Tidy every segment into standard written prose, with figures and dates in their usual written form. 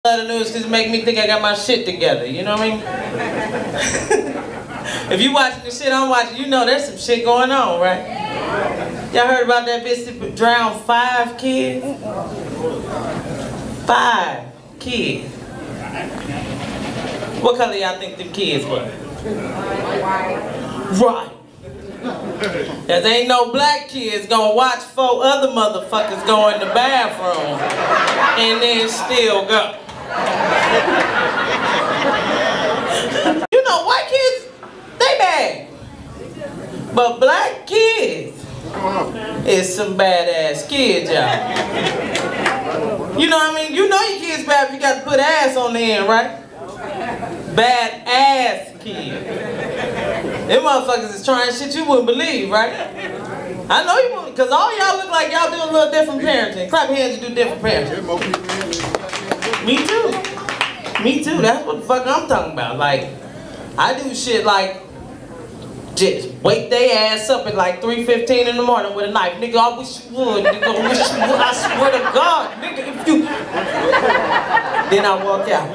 The news because it make me think I got my shit together, you know what I mean? If you watching the shit I'm watching, you know there's some shit going on, right? Y'all heard about that bitch that drowned 5 kids? 5 kids. What color y'all think them kids were? Right. Cause ain't no black kids gonna watch 4 other motherfuckers go in the bathroom and then still go. You know, white kids, they bad. But black kids is some badass kids, y'all. You know what I mean? You know your kids bad if you got to put ass on the end, right? Bad ass kids. Them motherfuckers is trying shit you wouldn't believe, right? I know you wouldn't, because all y'all look like y'all do a little different parenting. Clap your hands and do different parenting. Me too. Me too. That's what the fuck I'm talking about. Like, I do shit like, just wake they ass up at like 3:15 in the morning with a knife. Nigga, I wish you would. Nigga, I wish you would. I swear to God, nigga, if you... Then I walk out.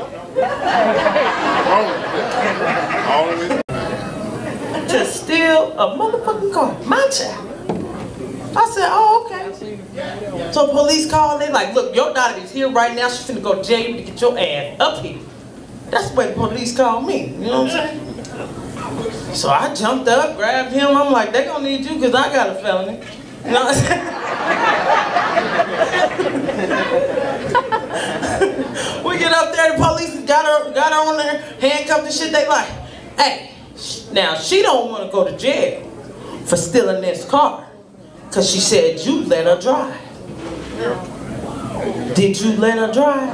To steal a motherfucking car. My child. I said, oh, okay. So police called, they like, look, your daughter is here right now. She's finna go to jail. You need to get your ass up here. That's when the police called me. You know what I'm saying? So I jumped up, grabbed him. I'm like, they gonna need you because I got a felony. You know what I'm saying? We get up there, the police got her on there, handcuffed and shit. They like, hey, now she don't want to go to jail for stealing this car. Because she said you let her drive. Did you let her drive?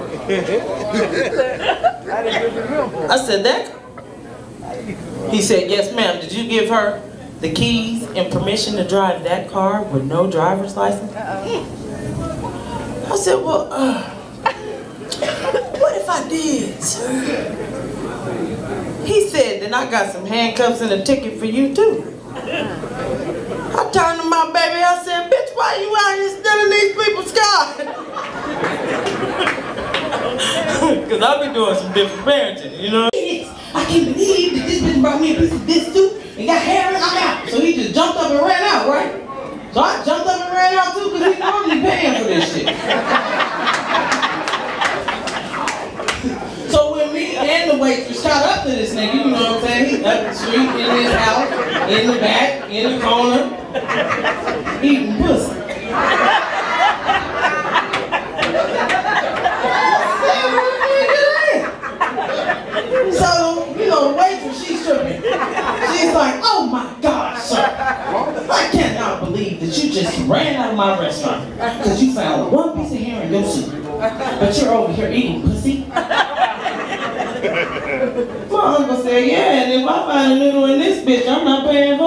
I said that. He said, yes ma'am. Did you give her the keys and permission to drive that car with no driver's license? I said, well, what if I did, sir? He said, then I got some handcuffs and a ticket for you too. I turned to my baby, I said, bitch, why you out here stealing these people's cars? Because I be doing some different parenting, you know? I can't believe that this bitch brought me a piece of this too and got hair and I'm out. So he just jumped up and ran out, right? So I jumped up and ran out too because he's normally paying for this shit. So when me and the waitress shot up to this nigga, you know what I'm saying? He's up the street, in his house, in the back, in the corner, eating pussy. So, you know, the waitress, she's tripping. She's like, oh my God, sir. I cannot believe that you just ran out of my restaurant because you found one piece of hair in your soup. But you're over here eating pussy. My uncle said, yeah, and if I find a noodle in this bitch, I'm not paying for